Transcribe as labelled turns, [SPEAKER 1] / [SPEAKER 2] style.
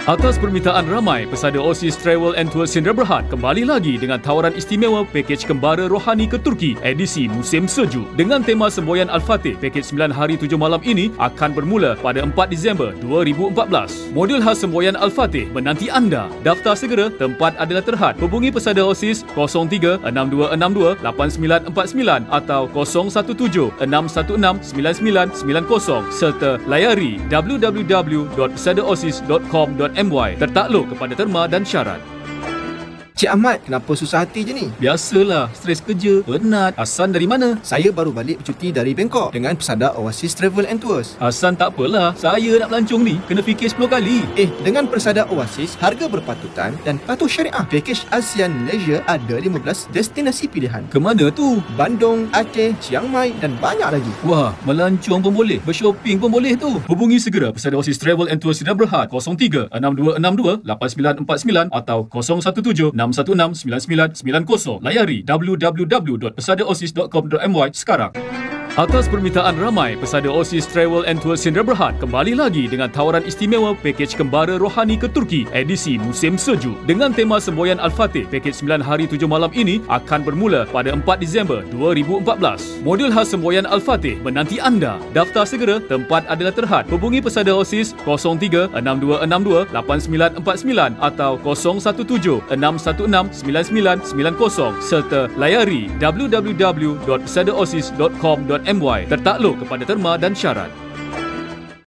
[SPEAKER 1] Atas permintaan ramai, pesada Oasis Travel and Tour Sdn Bhd kembali lagi dengan tawaran istimewa pakej kembara rohani ke Turki edisi musim sejuk. Dengan tema semboyan Al-Fatih, pakej 9 hari 7 malam ini akan bermula pada 4 Disember 2014. Modul khas semboyan Al-Fatih menanti anda. Daftar segera, tempat adalah terhad. Hubungi pesada Oasis 03-6262-8949 atau 017-616-9990 serta layari www.pesadaoasis.com.my. Tertakluk kepada terma dan syarat.
[SPEAKER 2] Cik Ahmad, kenapa susah hati je ni?
[SPEAKER 1] Biasalah, stres kerja, penat. Hasan dari mana?
[SPEAKER 2] Saya baru balik bercuti dari Bangkok dengan pesada Oasis Travel and Tours.
[SPEAKER 1] Hasan tak apalah, saya nak melancong ni kena fikir 10 kali.
[SPEAKER 2] Dengan pesada Oasis, harga berpatutan dan patuh syariah. Pakej ASEAN Malaysia ada 15 destinasi pilihan.
[SPEAKER 1] Ke mana tu?
[SPEAKER 2] Bandung, Aceh, Chiang Mai dan banyak lagi.
[SPEAKER 1] Wah, melancong pun boleh, bershopping pun boleh tu. Hubungi segera pesada Oasis Travel and Tours Sdn Bhd 03-6262-8949 atau 017-616-9990. Layari www.pesadaoasis.com.my sekarang. Atas permintaan ramai, pesada Oasis Travel and Tour Sdn Bhd kembali lagi dengan tawaran istimewa pakej kembara rohani ke Turki edisi musim sejuk. Dengan tema semboyan Al-Fatih, pakej 9 hari 7 malam ini akan bermula pada 4 Disember 2014. Modul khas semboyan Al-Fatih menanti anda. Daftar segera, tempat adalah terhad. Hubungi pesada Oasis 03-6262-8949 atau 017-616-9990 serta layari www.pesadaoasis.com.my. Tertakluk kepada terma dan syarat.